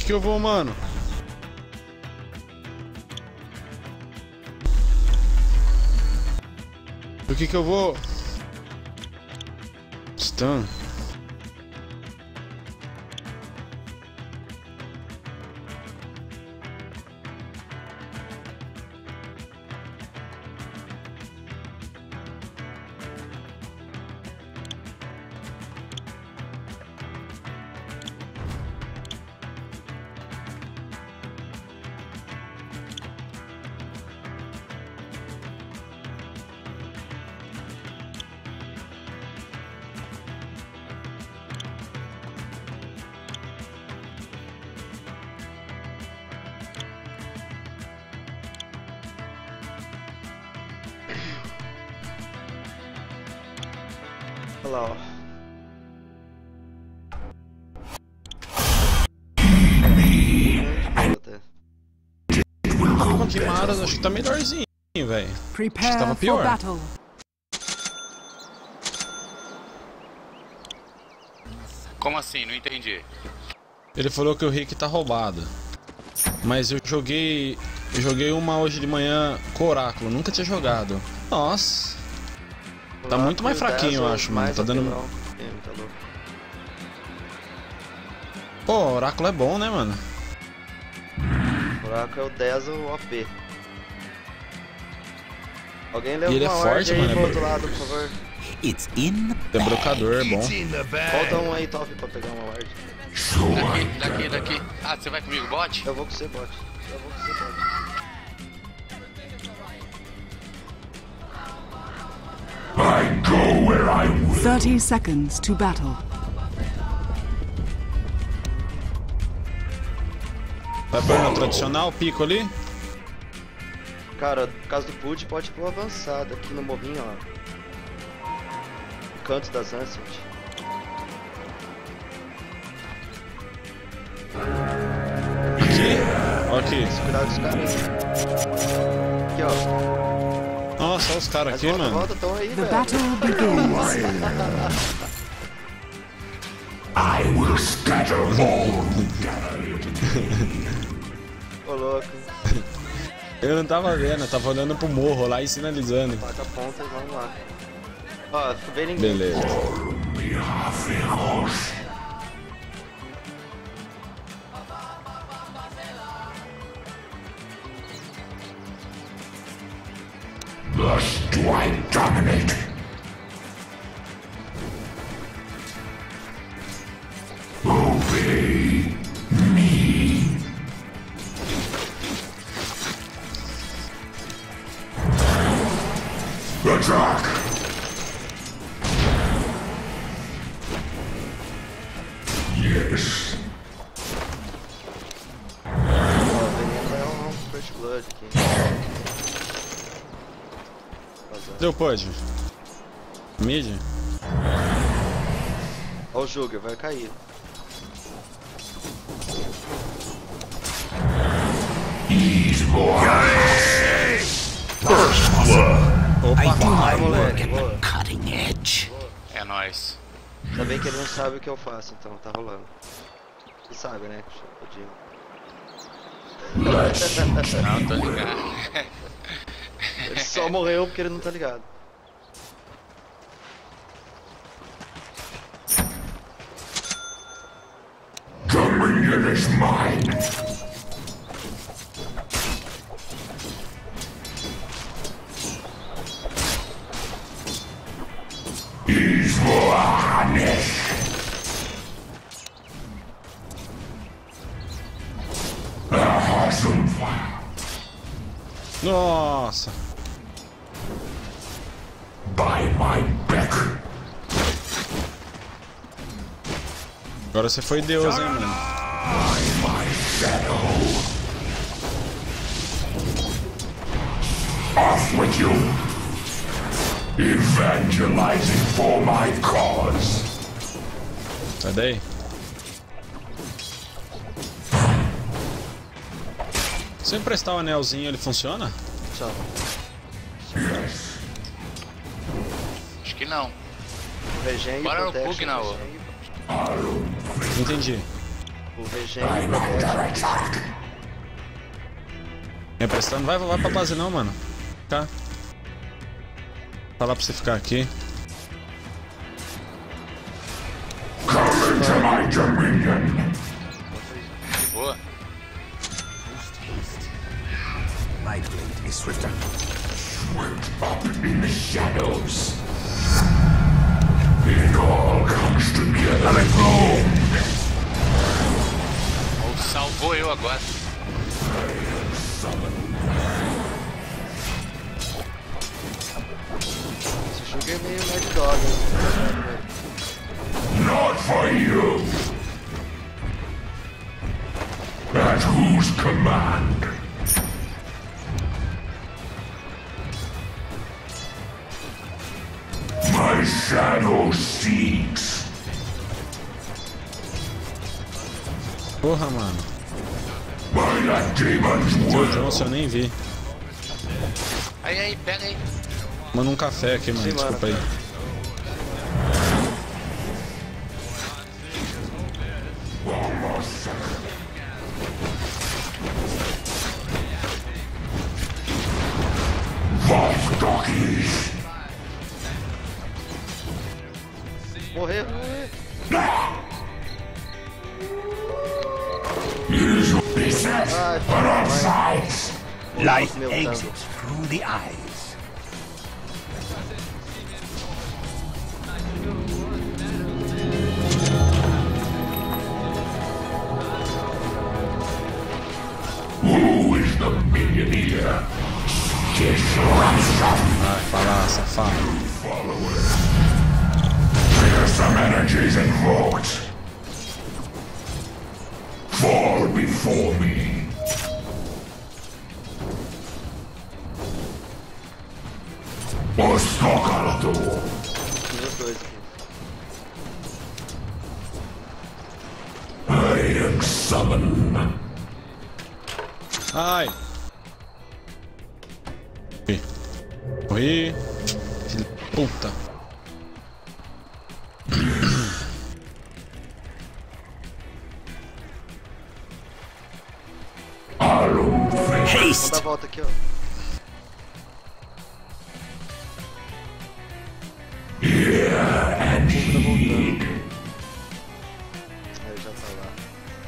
que eu vou, mano? Por que eu vou? Stun. Olha lá, ó. O Kimaras acho que tá melhorzinho, velho. Acho que tava pior. Como assim? Não entendi. Ele falou que o Rick tá roubado. Mas eu joguei uma hoje de manhã com Oráculo, nunca tinha jogado. Nossa. Tá muito mais fraquinho, eu acho, mano. Tá dando. Tá louco. Pô, Oráculo é bom, né, mano? Oráculo é o 10 o OP. Alguém leva E ele é uma forte, ward aí mano, pro é outro lado, por favor. Debrocador é bom. Falta um aí, top, pra pegar uma ward. Daqui. Ah, você vai comigo, bot? Eu vou com você, bot. 30 seconds to battle. Vai pôr no tradicional, pico ali? Cara, por causa do put, pode pôr avançado aqui no morrinho, ó. No canto das Ancient. Aqui? Ok. Cuidado dos caras aí. Aqui, ó. Nossa, olha os caras aqui, mano. Volta, tão aí, The velho. battle begins. I will scatter all. Ô, louco. Eu não tava vendo, eu tava olhando pro morro lá e sinalizando. Taca a ponta e vamos lá. Ó, não vê ninguém. Beleza. Thus do I dominate. Obey me. Attack. Yes. Ó, o veneno vai um First Blood aqui. Deu pode. Mid? Ó o Jugger, vai cair. Ease more. First blood. Opa! Vai, moleque, boa. Cutting edge. É nóis. Ainda bem que ele não sabe o que eu faço, então tá rolando. Ele sabe, né? Não, tô ligado. Ele só morreu porque ele não tá ligado. Dominion is mine. Ease more harness. Awesome fire. Nossa! By my beck. Agora você foi Deus, hein, mano? By my shadow. Off with you. Evangelizing for my cause. Sai daí. Se eu emprestar o anelzinho, ele funciona? Tchau. Yes. Acho que não. Regen e Bora no protection. bug, não. Entendi. O VG I'm under attack. Me emprestando? Vai pra base não, mano. Ficar. Falar pra você ficar aqui. Come into my dominion. Boa. My blade is swifter. Swept up in the shadows. It all comes together. Let go. Oh, salvou eu agora. Esse jogo é meio Mad Dog, né? Not for you. At whose command? My shadow seeks. Porra, mano. By that demon's Seu will. Johnson eu nem vi. Aí, pega aí. Manda um café aqui, mano. Sim, Desculpa mano. aí. Wolf doggies. Morreu. Use business. Ai, On all vai. sides. Life Meu exits through the eyes. Who is the millionaire? Disruption. Vai falar, safado. Fearsome energies invoked. Fall before me. Ostokalato. Os dois aqui. I am summoned. Ai. Morri. Filho da puta. Alum Vamos Haste! dar a volta aqui, ó. and heed. Aí já tá lá.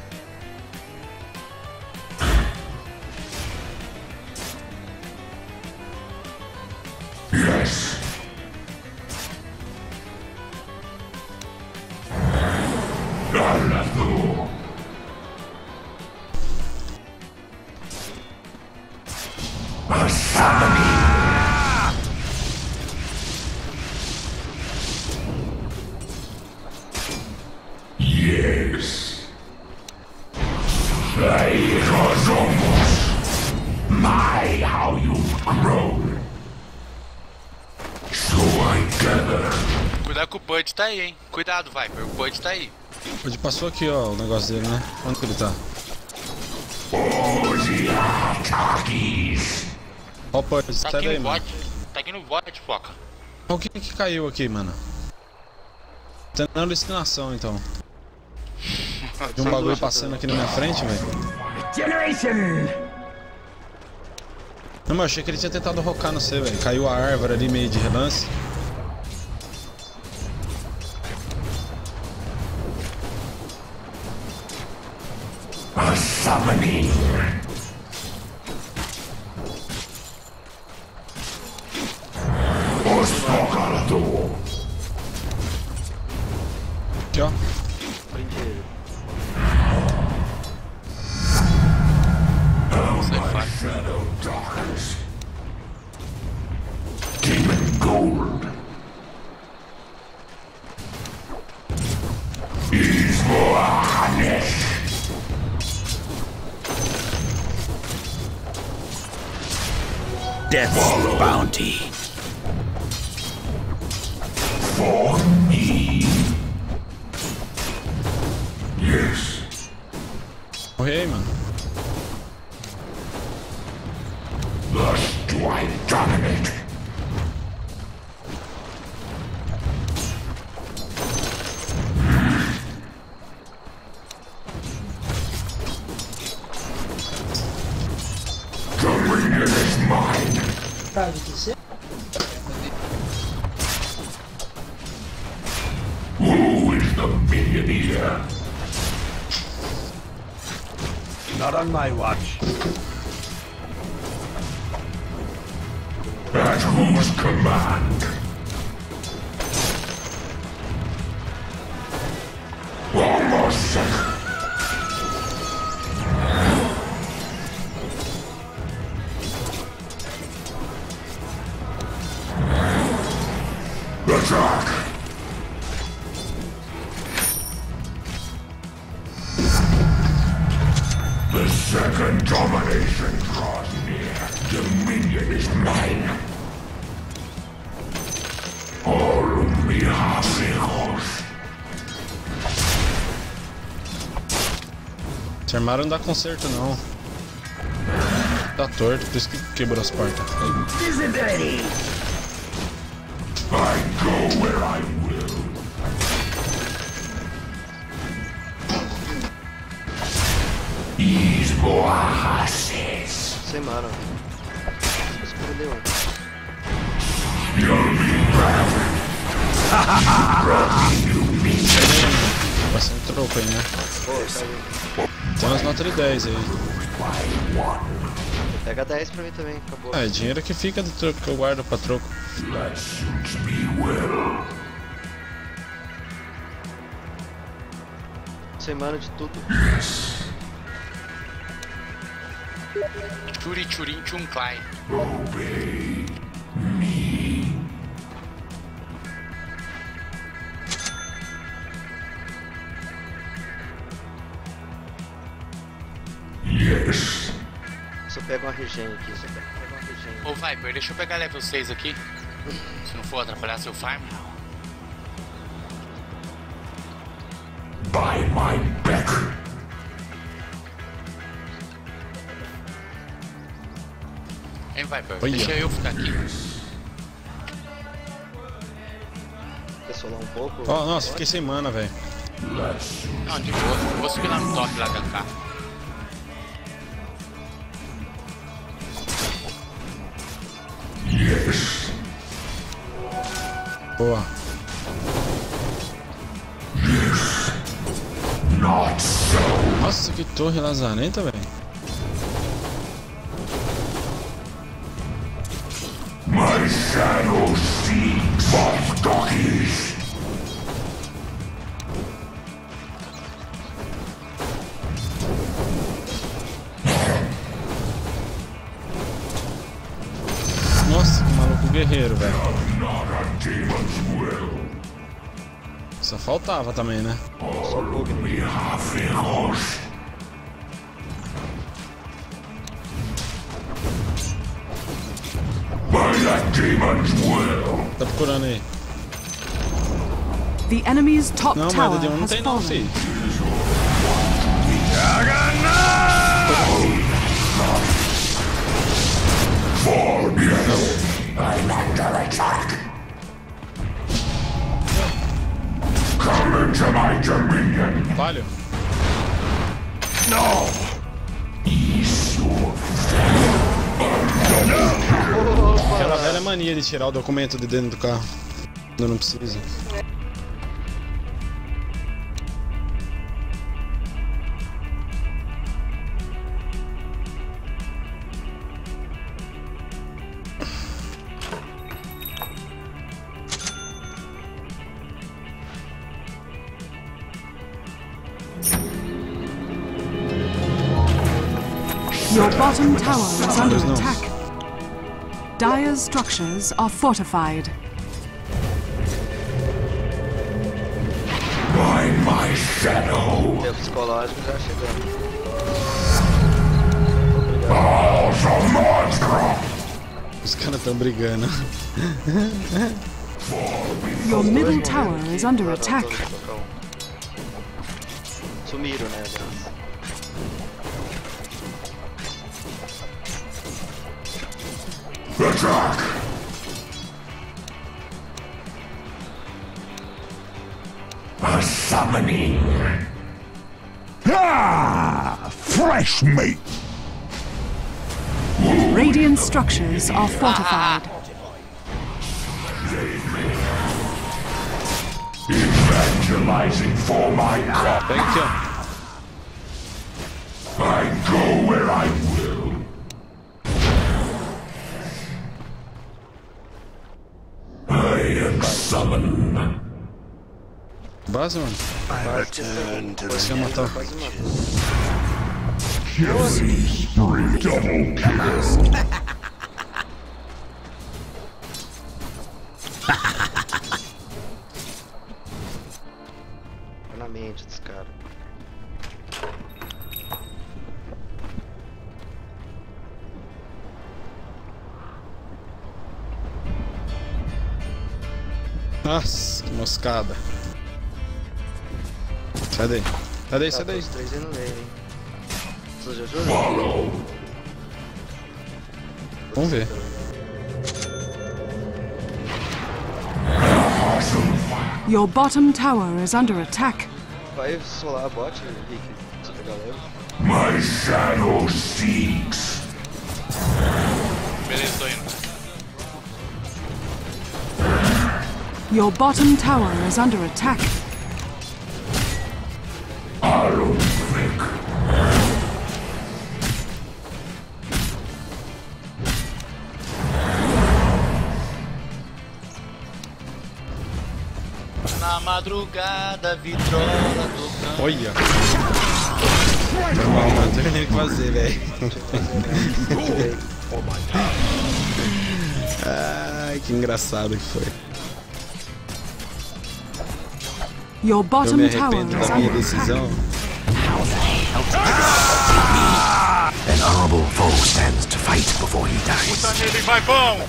Yes. Galado. A summoning. Yes. It was almost. My, how you've grown. So I gather. Cuidado que o Bud tá aí, hein? Cuidado, Viper. O Bud tá aí. Ele passou aqui, ó, o negócio dele, né? Onde que ele tá? Oh, the Artakis. Ó, pô, Tá sai aqui daí, no mano. bot. Tá aqui no bot, foca. O que que caiu aqui, mano? Tá na alucinação, então. De um bagulho passando aqui na minha frente, velho. Generation! Não, mas eu achei que ele tinha tentado rocar no C, velho. Caiu a árvore ali meio de relance. A summoning. Ostokalato. Aqui, ó. Prende ele. Sai fora. Shadow darkness. Demon gold. Is more harness. Death's bounty. For me. Yes. Morri aí, mano. Thus do I dominate. Who is the millionaire? Not on my watch. At whose command? Almost second. Attack! The second domination draws near. Dominion is mine. Esse armário não dá conserto não. Tá torto, por isso que quebrou as portas. Disadvantage. I go where I will. These boaces. Sem mana. Escondeu. You'll be back. Bastante troco aí, né? Pô, caiu. Tem umas notas de 10 aí. Pega 10 pra mim também, acabou. É, dinheiro que fica do troco que eu guardo pra troco. That suits me well. Sem mana de tudo. Churi Churin Chun Klein. Obey me. Yes. Só pega uma regen aqui, só pega uma regen. Ô Viper, deixa eu pegar level 6 aqui. Se não for atrapalhar seu farm. By my beck. Hein, Viper? Olha. Deixa eu ficar aqui. Quer solar um pouco? Ó, nossa, fiquei sem mana, velho. Não, de boa. Eu vou subir lá no top lá da cá. Yes. Boa. Not so. Nossa, que torre lazarenta, velho. My shadow seeks of doggies. Nossa, que maluco guerreiro, velho. Not a demon's will. Só faltava também, né? Me half-hijos. By the demon's will. Tá procurando aí. The enemy's top Não, tower mas não has tem não, fallen. filho. For yes, I'm under attack. Come into my dominion. Falho. No. Ease your Aquela velha mania de tirar o documento de dentro do carro. Quando não precisa. Your bottom tower is under no. attack. Dire's structures are fortified. by my shadow. Tempo psicológico já chegando. Balls of monster. Os caras tão brigando. Your middle tower is under attack. Sumiram, né, aliás. Attack. A summoning. Ah! Fresh meat! Radiant structures are fortified. Evangelizing for my cause. Pega aqui, ó. I go where I will. I am summoned. Base, mano. Você vai matar. Killing spree. Double kill. Tá na mente dos caras. Nossa, que moscada. Sai daí. Sai daí, sai daí. Os três indo nele, hein. Você já jogou? Follow. Vamos ver. Your bottom tower is under attack. Vai solar a bot, Rick. Você pegar leve. My shadow seeks. Beleza, tô indo. Your bottom tower is under attack. Arrow flick. Na madrugada, vitrola tocando. Olha. Normal, mano. Não tem nem o que fazer, velho. Ai, que engraçado que foi. Your Eu bottom me tower arrependo is da minha under attack. decisão. An honorable foe stands to fight before he dies. Tá nele, vai bom!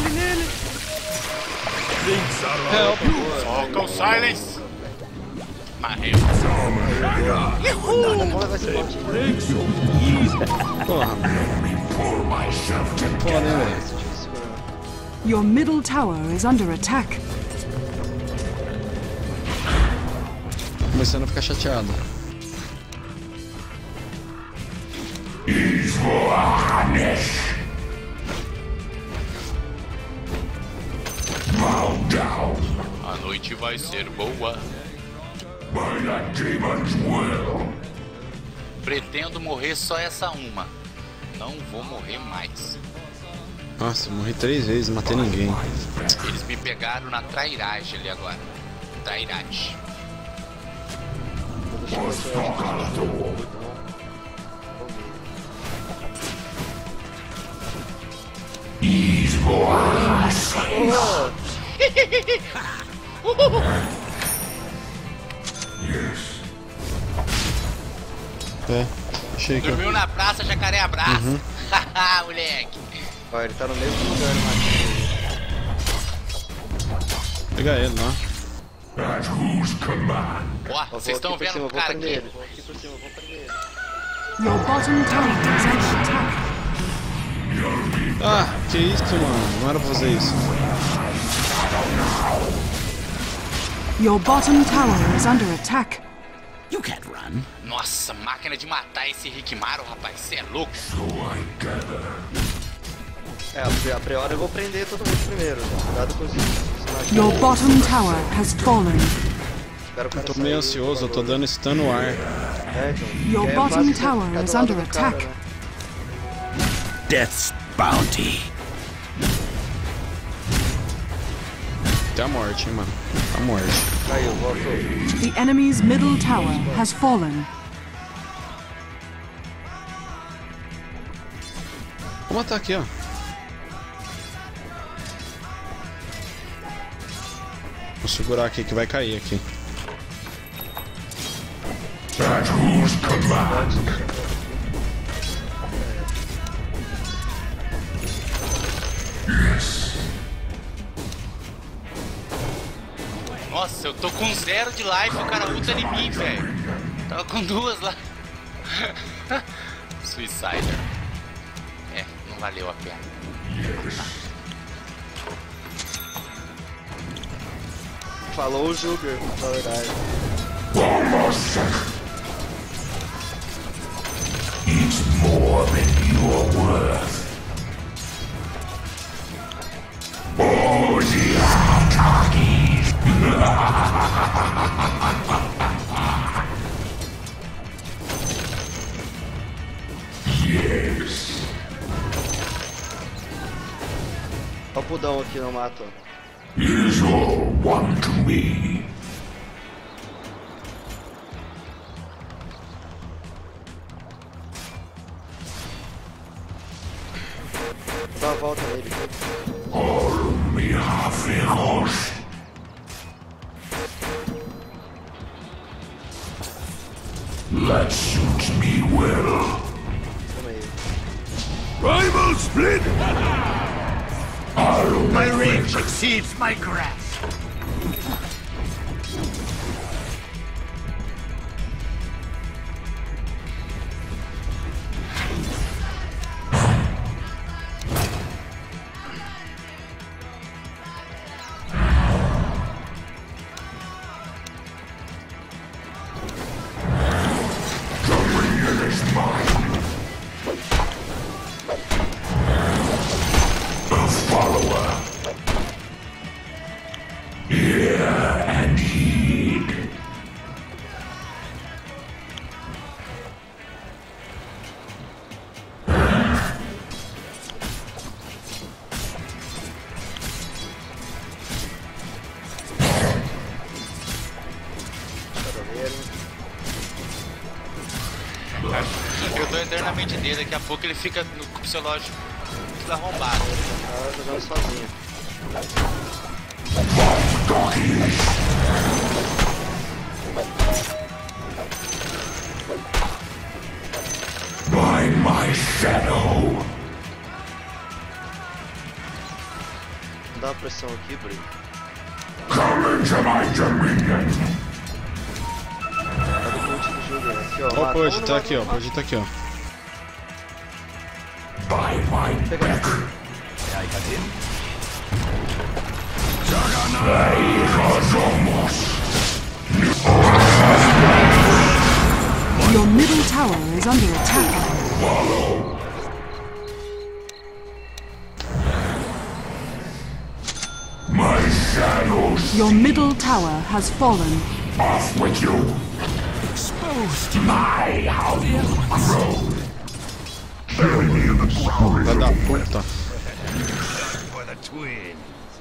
Help. Foca o silence! Marreu. Vai ser bot. Porra. Pull myself together. Foda, hein, velho. Difícil, mano. Your middle tower is under attack. Começando a ficar chateado. Bow down A noite vai ser boa. by the demon's will. Pretendo morrer só essa uma. Não vou morrer mais. Nossa, eu morri 3 vezes, não matei ninguém. Eles me pegaram na trairagem ali agora. Trairagem. É, achei que eu... Dormiu na praça, jacaré abraço. Haha, moleque. Ó, ele tá no mesmo lugar, mano. Pegar ele lá. At whose command? Ó, vocês estão vendo o cara aqui? Vou aqui por cima, vou prender ele. Your bottom tower is under attack. Ah, que isso, mano. Não era pra fazer isso. Your bottom tower is under attack. You can't run. Nossa, máquina de matar esse Rikimaru, rapaz. Você é louco. So I gather. É, a priori eu vou prender todo mundo primeiro. Cuidado com os personagens. Your bottom tower has fallen. Espero o cara Tô meio sair, ansioso, eu por tô favor. dando stun no ar. É, então. Your É bottom fácil tower ficar do is lado under do cara, attack. né? Death's bounty. Até a morte, hein, mano. A morte. Caiu, voltou. The enemy's middle tower has fallen. Vou matar aqui, ó. Vou segurar aqui que vai cair aqui. At whose command? Nossa, eu tô com 0 de life e o cara ulta em mim, velho. Tava com 2 lá. Suicider. É, não valeu a pena. Falou o Júger, na verdade. Almost. It's more than you're worth. cooldown aqui, não mata. Is all one to me. Dá uma volta nele. All me half-eagles. That suits me well. Calma aí. Rival split! My Range exceeds my grasp. Eu tô eternamente dele, daqui a pouco ele fica no psicológico tudo arrombado. Tá jogando sozinho. By my shadow. Dá uma pressão aqui, Bri. Come into my dominion. Tá do put do jogo, né? Aqui, ó. Ó, o mata. Pudge Vamos tá no aqui, ó. mata, Pudge tá aqui, ó. By my beck. Your middle tower is under attack. My shadows. Your middle tower has fallen. Off with you. Exposed. My, how you grow. Bury me in the ground. Vai dar puta. For the twin.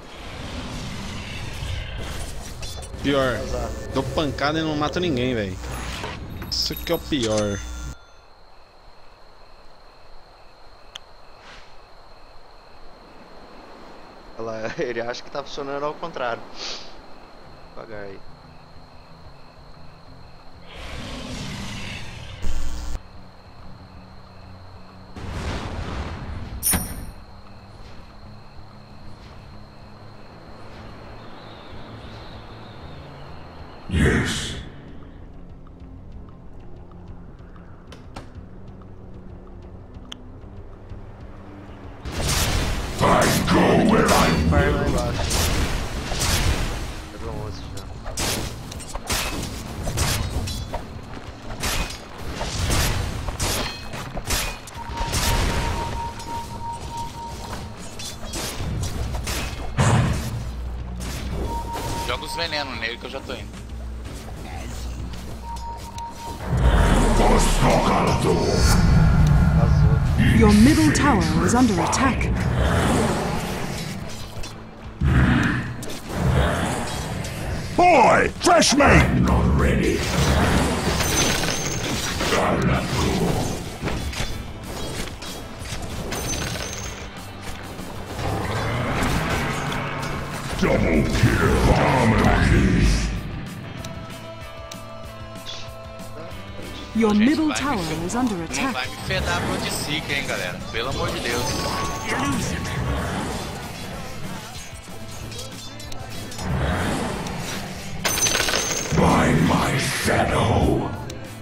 Pior. Dou pancada e não mato ninguém, velho. Isso que é o pior. Olha lá, ele acha que tá funcionando ao contrário. Devagar aí. Yes. I go where I Fire lá embaixo. Pegou 11 já. Joga os venenos nele que eu já tô indo. Vazou. Your middle tower is under attack. Boy, fresh meat! Not ready. Double kill. Dominating. Your Gente, middle vai me tower fe- is under Não attack. vai me fedar pro de Seeker, hein, galera. Pelo amor de Deus. By my shadow.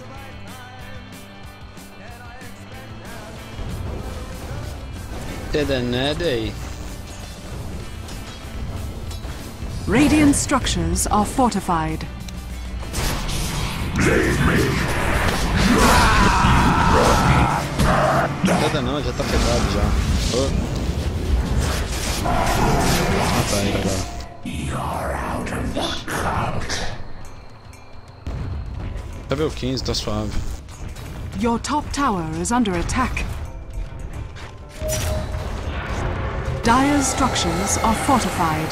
Que danado aí. Radiant structures are fortified. Nada não, já tá fedado já. Oh. Ah, tá aí agora. You're out of the cult. Level 15, tá suave. Your top tower is under attack. Dire's structures are fortified.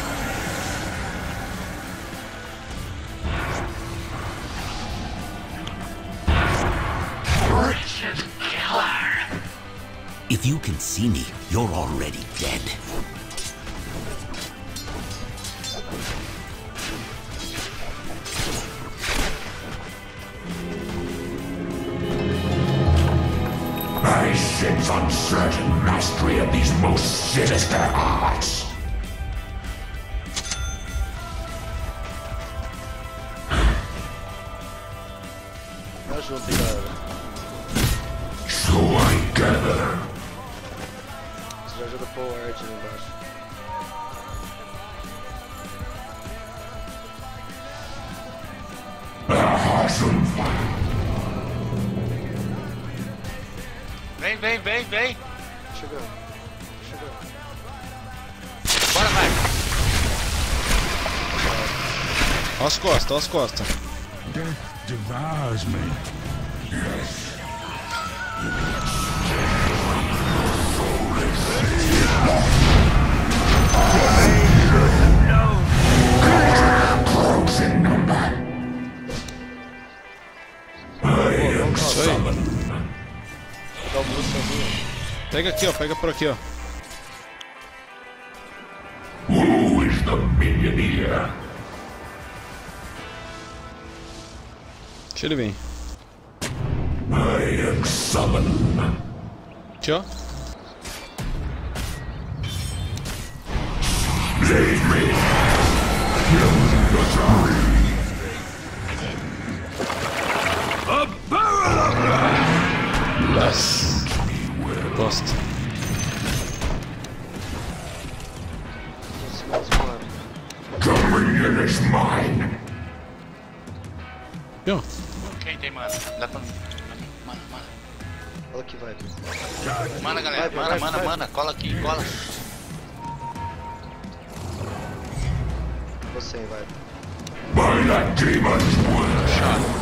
If you can see me, you're already dead. I sense uncertain mastery of these most sinister arts. Ajuda, galera. So I gather. Você já ajuda a pôr o arte ali embaixo. Vem. Chegando. Bora, vai. Ó as costas. Death devours me. Close in number. I am Isso aí. summoned. Vou dar o boost ali, Pega aqui, ó. Pega por aqui, ó. Who is the millionaire? Deixa ele vir. I am summoned. Aqui, ó. Leave me. Kill the three. A barrel of Nossa. Gosto. Dominion is mine. Aqui, ó. Quem tem mana? Dá pra mim. Mana. Fala que vai. Mana, galera. Vai. Mana. Cola aqui, cola. Você vai. By the demon's word.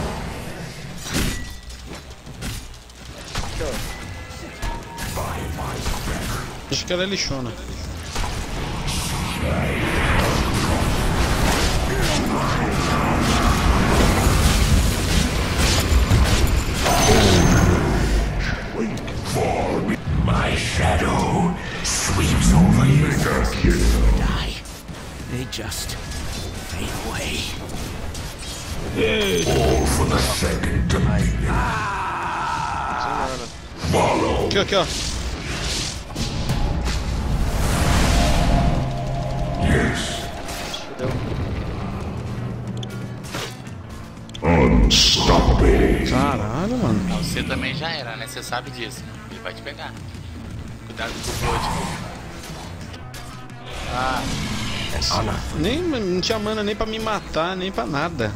Aqui, ó. Acho que ela é lixona. My shadow sweeps over you. Die. They just fade away. All for the second dominion. Follow. Aqui, ó. Yes. Fudeu. Unstoppable. Caralho, mano. Você também já era, né? Você sabe disso. Ele vai te pegar. Cuidado com o Blood. Ah, Nem, não tinha mana nem pra me matar, nem pra nada.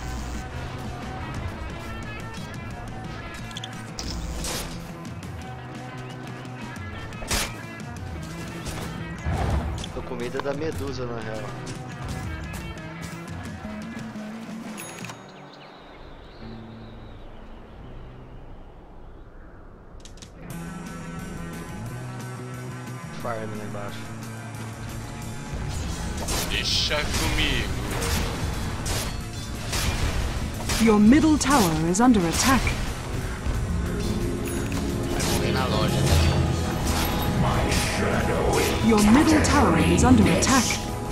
Tô com medo da medusa, na real. Farm lá embaixo. deixa comigo. Your middle tower is under attack. Vai morrer na loja. Your middle tower is under attack.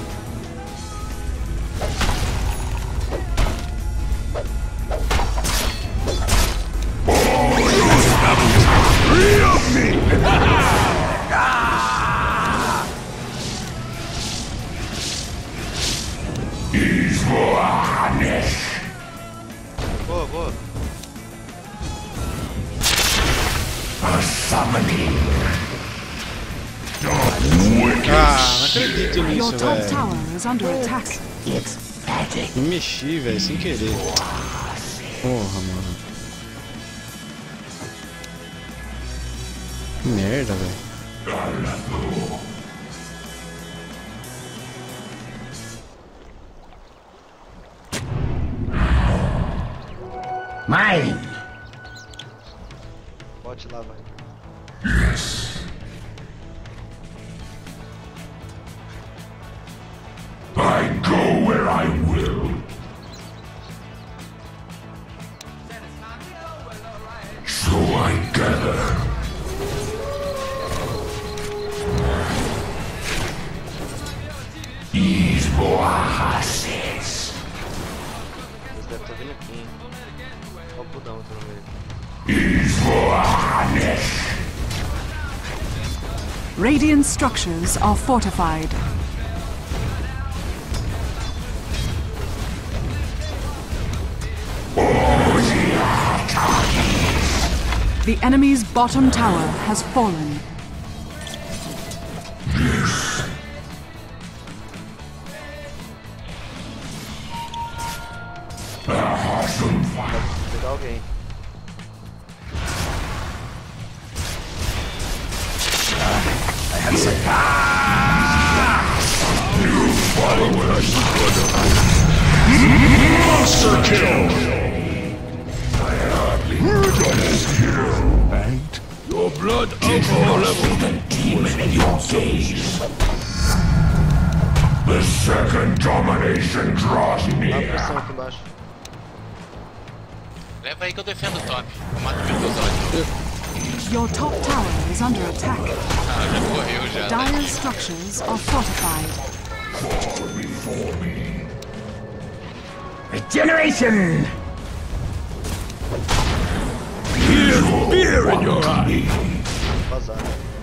Boa. Ah, não acredito Your nisso, top velho. tower is under attack. Me mexi, velho, sem querer. Porra, mano. Que merda, velho. Mine! Bote lá, vai. voraces. Eles devem estar vindo aqui, hein? Olha o pudão aqui no meio. Is voraces. Radiant structures are fortified. The enemy's bottom tower has fallen. Pegar alguém. Monster kill. Right? Your blood alcohol level. The demon in your gaze. The second domination draws Dá near. pressão aqui embaixo. Leva aí que eu defendo o top. Eu mato meu episódio. Your top tower is under attack. Ah, já correu já. Dire structures are fortified. Regeneration! Fear in your eye. Vazar.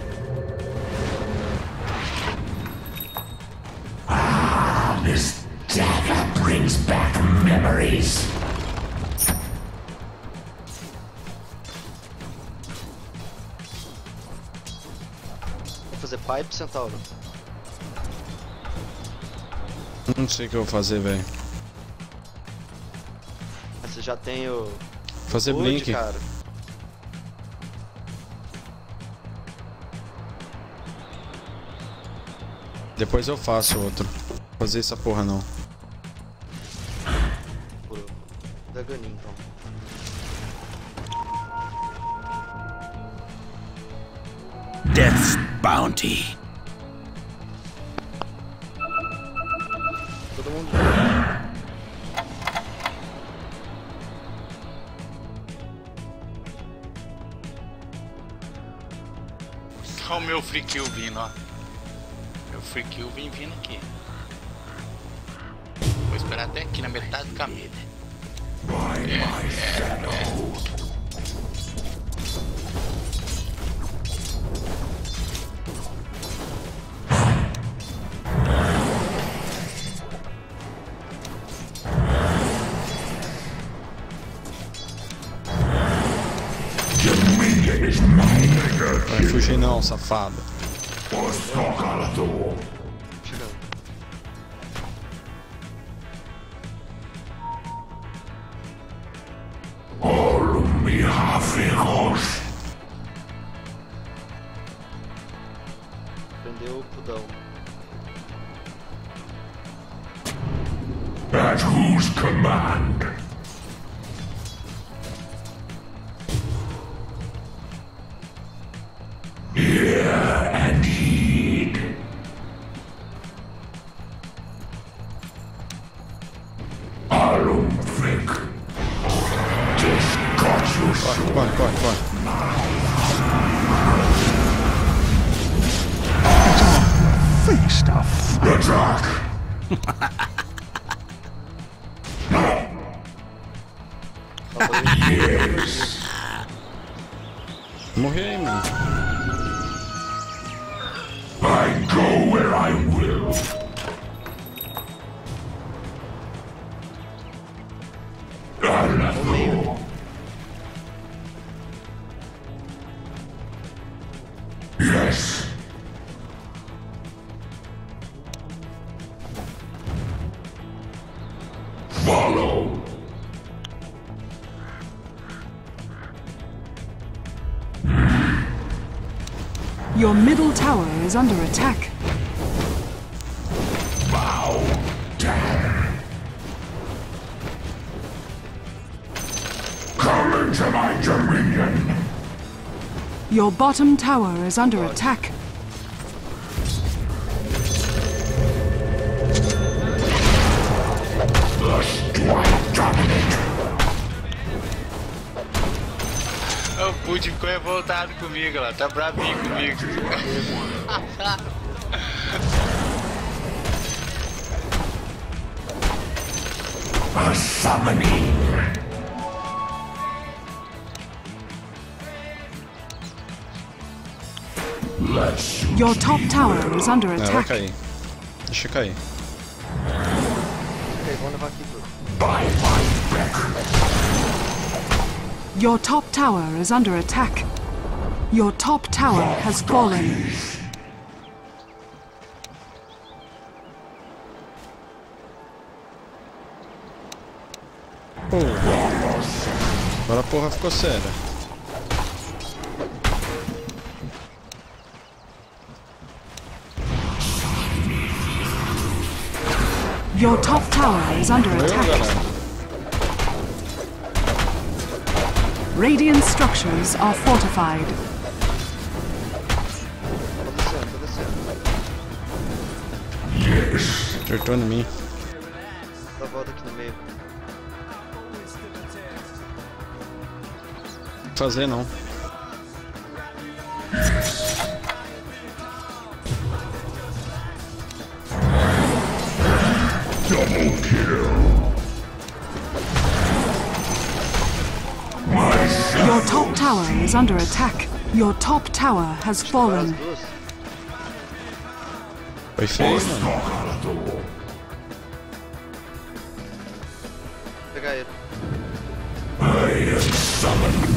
This dagger brings back memories. Vou fazer pipe, Centauro. Não sei o que eu vou fazer, velho. Mas você já tem o... Fazer Wood, blink. cara. Depois eu faço outro. Vou fazer essa porra não. Daganinho, então. Death's bounty. Todo mundo. Olha o meu free kill vindo, ó. Meu free kill vem vindo aqui. Vou esperar até aqui na metade do caminho. Dominion is mine. Vai fugir não, safado. Chegando. Chegando. Olumihafigos. Prendeu o pudão. At whose command? Hear and heed. Alumfric. Discussus. Corre, corre, corre. Feast of attack. Yes. Morri aí, mano. I go where I will. Alatho. Yes. Follow. Your middle tower is under attack. Bow down. Come into my dominion. Your bottom tower is under attack. Thus do I dominate. O Putin ficou revoltado comigo, lá. Tá bravinho comigo. summoning. Let's Your top tower is under É, vai attack. cair. Deixa cair. Ok, vamos levar aqui tudo. by my record. Your top tower is under attack. Your top tower has fallen. Pô. Agora a porra ficou séria. Your top tower is under Valeu, attack. galera. Radiant structures are fortified. Tô descendo. Acertou em mim. Dá a volta aqui no meio. Fazer não. Double kill. Your top tower is under attack. Your top tower has As fallen. duas. Foi feio, mano. Vou pegar ele. I am summoned.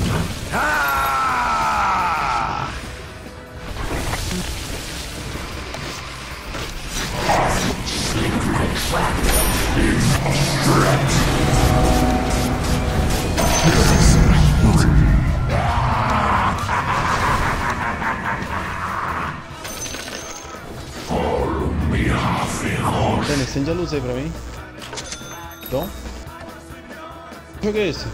Ah! Slick like trap. Follow me, Hafigon. Dani, acende a luz aí pra mim. Então. Que jogo é esse?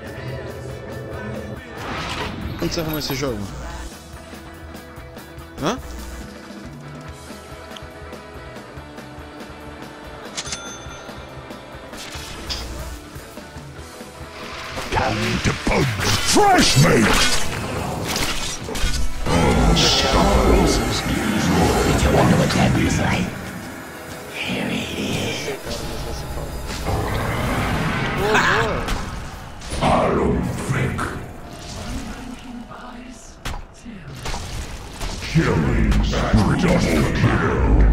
Onde você arrumou esse jogo? Hã? Time to pug fresh meat. Oh, stars. If you wonder what that is like, here it is. Boa, boa. Alumvik. Killing double kill.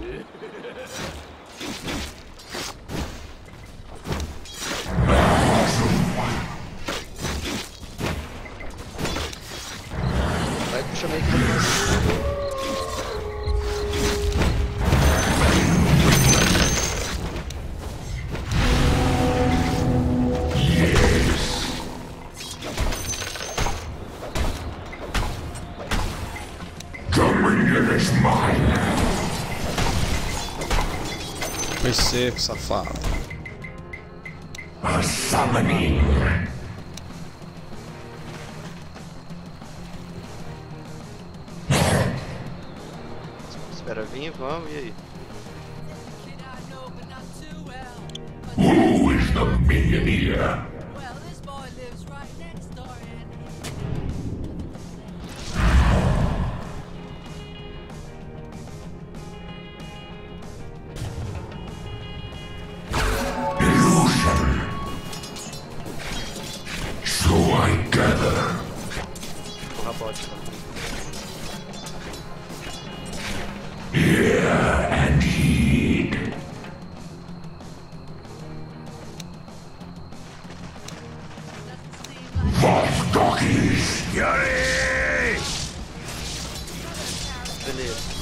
Vai que eu chamei aqui depois. Dominion is mine. Foi seco, safado. A summoning. Espera vir, vamos, e aí? Who is the minion here? Well, this boy lives right next door, and Illusion. So I gather. Porra, bot. Hear and heed. Voldokis. Yuri! Beleza.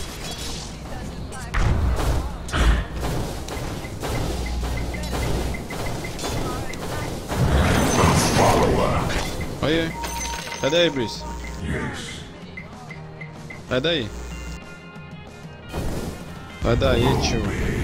Follower. Olha aí. Sai daí, Brice. Yes. Sai daí. Sai daí, tio.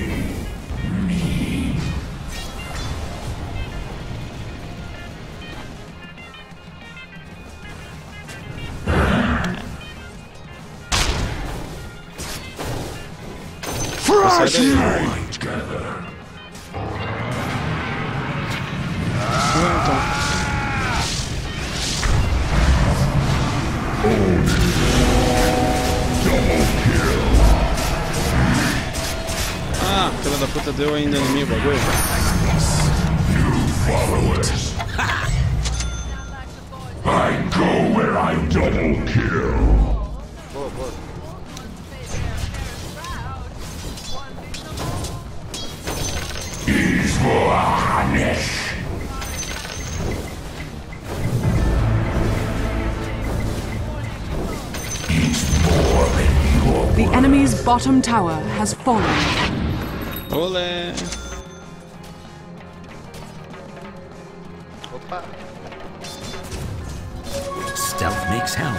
Sai daí. I gather. Ah, filha da puta deu ainda em mim o bagulho. followers. I go where I double kill. Boa, boa. He's for harness. The enemy's bottom tower has fallen. Olé! Opa. Stealth makes hell.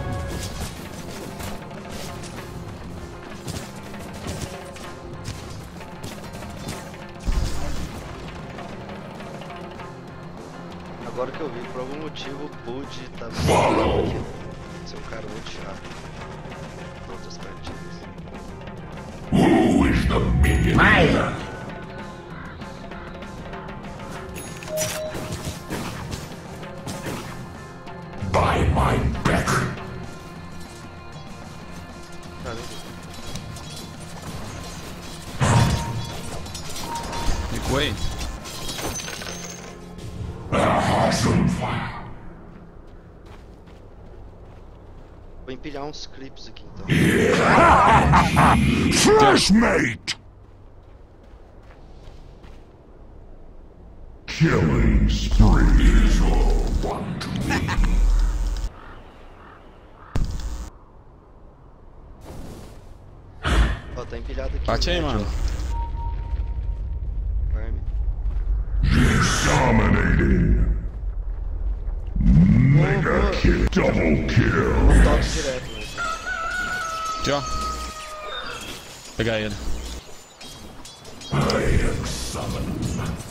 Agora que eu vi, por algum motivo o Bud tá Follow. aqui. Esse é um cara muito chato. Em outras partidas. Who is the minion? Myra. By my beck. Tá vendo? Recuei. Awesome fire. Vou empilhar uns clips aqui então. Flashmate. Killing spree is all one to me. Ó, tá empilhado aqui. Bate aí, no mano. Farm. Dominating. Mega kill. Double kill. Toque direto, né? Aqui, ó. Pegar ele. I am summoned.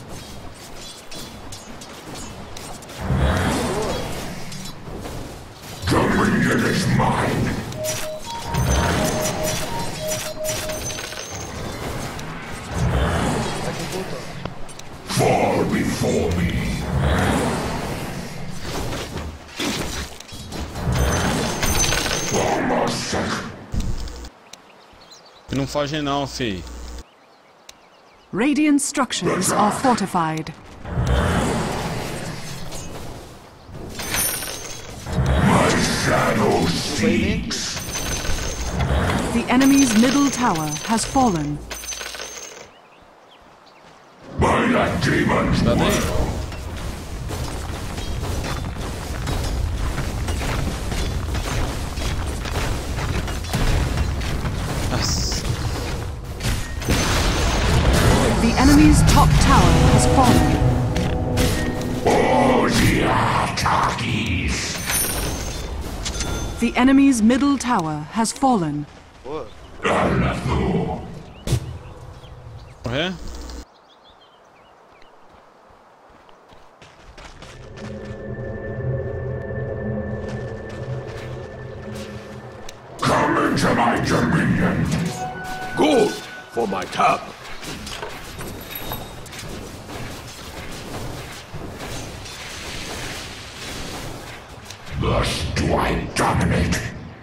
Dominion is mine. Tá com ponto, ó. Fall before me. Almost sick. E não foge não, fi. Radiant structures are fortified. My shadow Foi bem aqui. seeks. The enemy's middle tower has fallen. By that demon's Tá will. bem? Nossa. The enemy's top tower has fallen. Oh, the Artakis. The enemy's middle tower has fallen. Boa. Alathu. Correr? Come into my dominion. Good for my top. Thus do I dominate.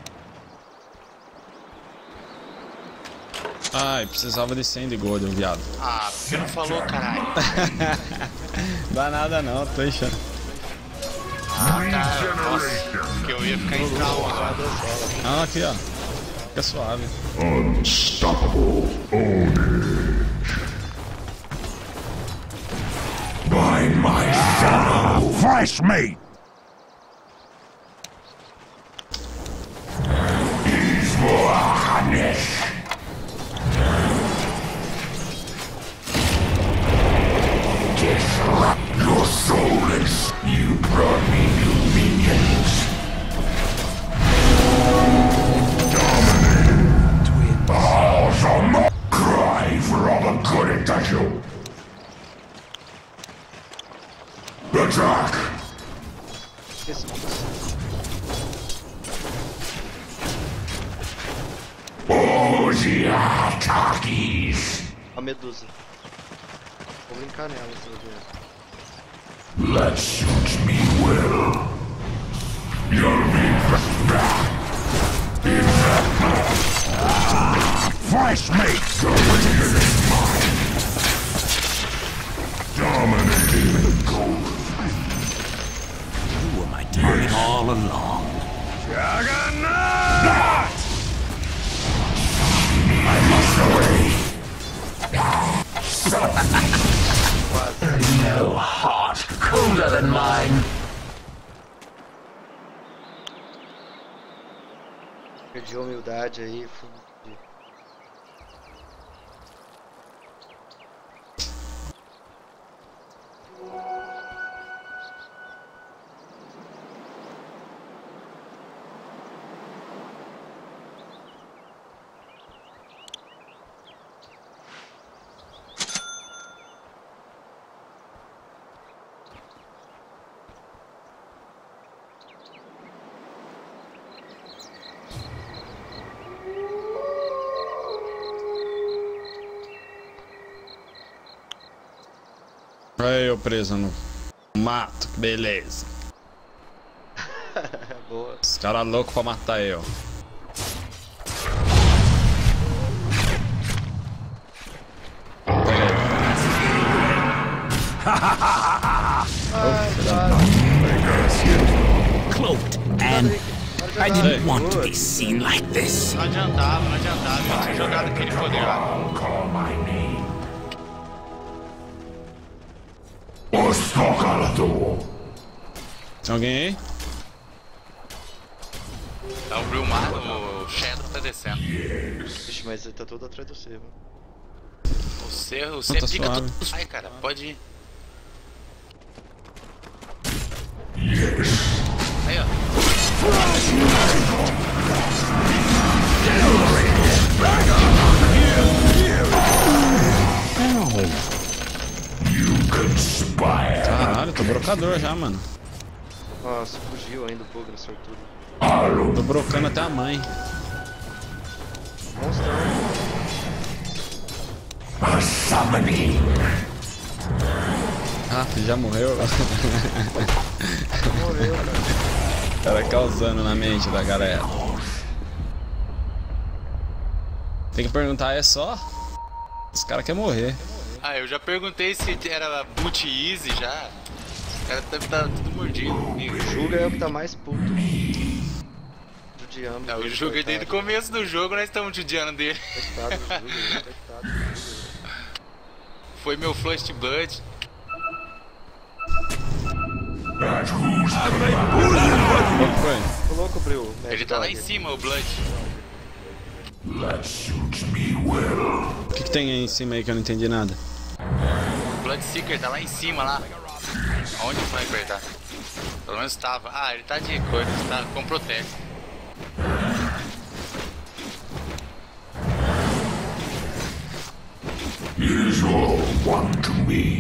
Ai, precisava de Sandy Golden, viado. Ah, por que não falou, caralho? Dá nada não, tô enchendo. Ah, tá. Nossa, que eu ia ficar em trauma agora. Ah, aqui, ó. Fica suave. Unstoppable ownage. By my shadow. Fresh meat. He's for harness. Disrupt your souls. You brought me new minions. Dominating. Awesome. Cry for all the good it does you. Attack. Esqueci disso. Oh, the Artakis. A medusa. Vou brincar nela, se eu ver. That suits me well. You'll be back. Fresh meat. Dominating. no heart cooler than mine. Perdi a humildade aí, fudi. Aí eu preso no mato, que beleza. Boa. Os caras loucos pra matar eu. Cloaked, and I didn't want to be seen like this. Não adiantava, eu tinha jogado aquele poder lá. Call my name. Ostokalator. Tem alguém aí? Tá o Brilmar, o Shadow tá descendo. Vixe, mas ele tá todo atrás do cerro. Você tá fica suave. tudo. Ai, cara, pode ir. Aí, ó. Caralho, tô brocador já, mano. Nossa, fugiu ainda o Bugre, sortudo. Tô brocando até a mãe. Monstrão. Ah, já morreu? Morreu, cara. Cara causando na mente da galera. Tem que perguntar, é só? Os caras querem morrer. Ah, eu já perguntei se era boot easy já. Os caras devem estar tudo mordido comigo. O Juga é o que tá mais puto. Judiando. O Juga desde o começo do jogo nós estamos judiando dele. Coitado do Juga, coitado do Juga. Foi meu Flush Blood. Qual que foi? Ficou louco, Bril? Ele tá lá em cima, o Blood. O que tem aí em cima aí que eu não entendi nada? O Bloodseeker tá lá em cima, lá. Onde o Sniper tá? Pelo menos tava. Ah, ele tá de cor, tá com Protect. Is all one to me.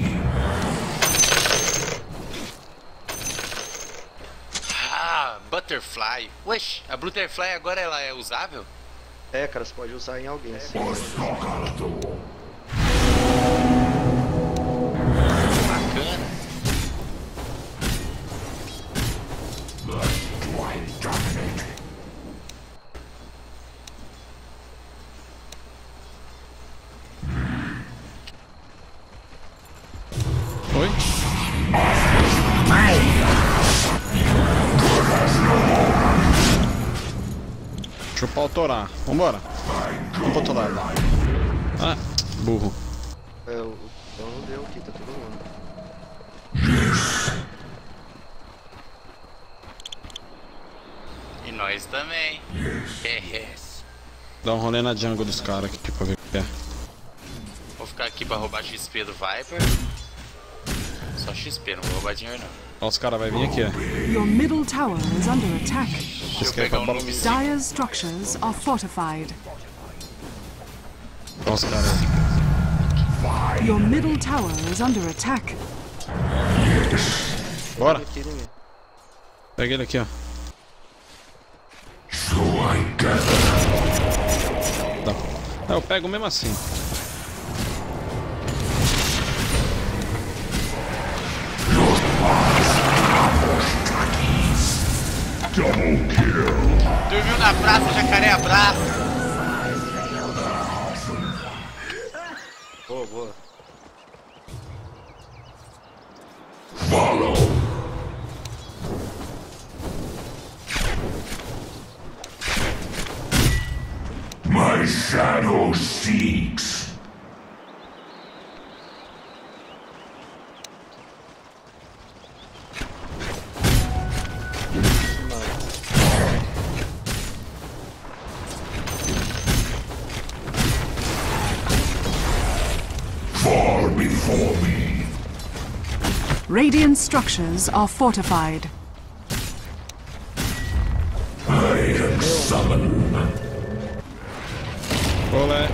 Ah, Butterfly. Ué, a Butterfly agora ela é usável? É, cara, você pode usar em alguém. Sim. Ostokalator. Bacana. Oi? Deixa eu pautorar. Vambora. Vamos pro outro lado. Ah, burro. É, o então não deu aqui, tá todo mundo. E nós também. Dá um rolê na jungle dos caras aqui pra ver o que é. Vou ficar aqui pra roubar XP do Viper. Só XP, não vou roubar dinheiro não. Ó, os caras vão vir aqui, ó. Your middle tower is under attack. Deixa eu pegar um noob. Dire's structures are fortified. Ó, os caras aí. Your middle tower is under attack. Bora. Aqui, ninguém. Pega ele aqui, ó. So I gather. Tá. Eu pego mesmo assim. Double kill. Dormiu na praça, jacaré abraço. Boa, boa. Follow. My shadow seeks. before me. Radiant structures are fortified. I am summoned. Olé.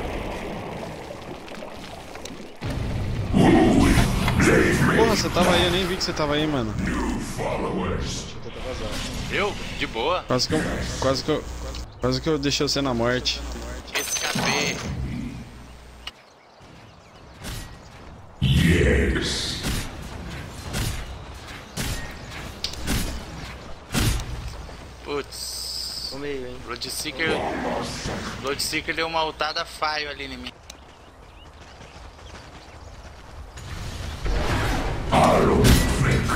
Porra, você tava aí, eu nem vi que você tava aí, mano. Followers. Eu? De boa. Quase que eu deixei você na morte. Escapei. Yes. Putz. Tô meio, hein? Bloodseeker deu uma ultada faio ali em mim. Arrow flick.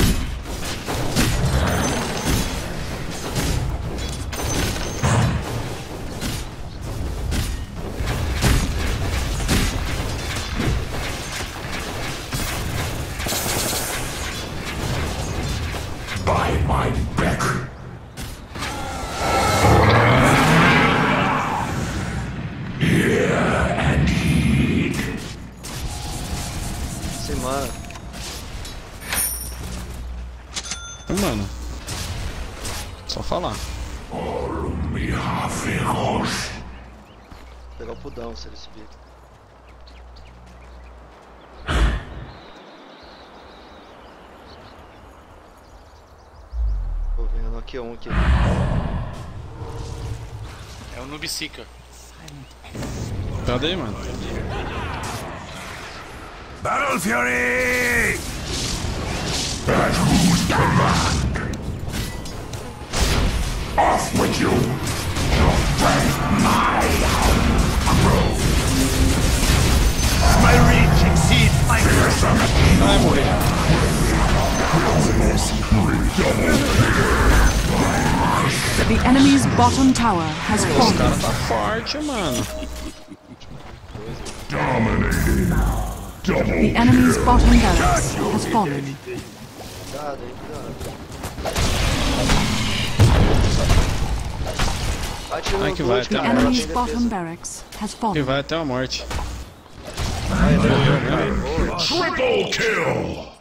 By my back. Hear and heed. Semana. Mano. Só falar. Me half-hijos. Vou pegar o pudão se ele subir. Tô vendo aqui um aqui. É o Noobseeker. Cadê, mano? Battle Fury! At whose command? Off with you! My reach exceeds my Vai morrer. The enemy's bottom tower has Os fallen. caras tá forte, mano. Dominating. The Double enemy's bottom barracks has fallen. Cuidado aí, cuidado. Bate no Vai que vai, Blood, até The a cara, ela enemy's tem bottom defesa. barracks has E fallen. vai até a morte. Vai, boa. triple kill.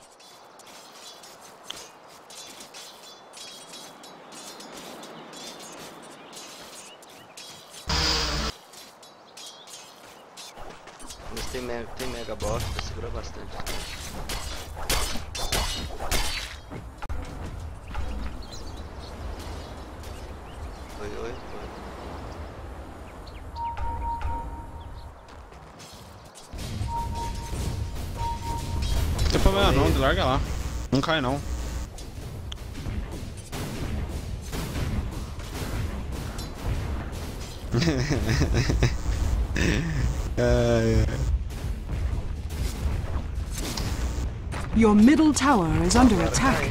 Mas tem mega boss pra segurar bastante. Oi. Não tem problema não, larga lá. Não cai não. Your middle tower is under attack.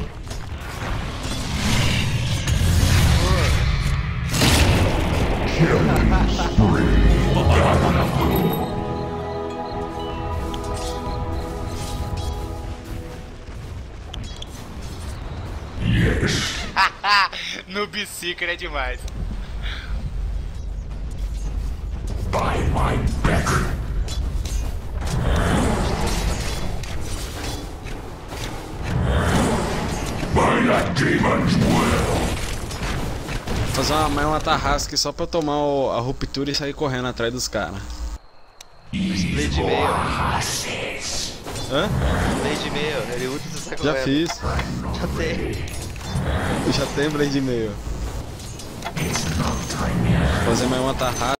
Yes. Noobseeker é demais. By my back. By that demon's will. Vou fazer uma tarrasca só pra eu tomar a ruptura e sair correndo atrás dos caras. Blade meio. Hã? Blade meio. Ele usa e você sai Já correndo. fiz. Já tem. Já tem Blade meio. Vou fazer mais uma tarrasca.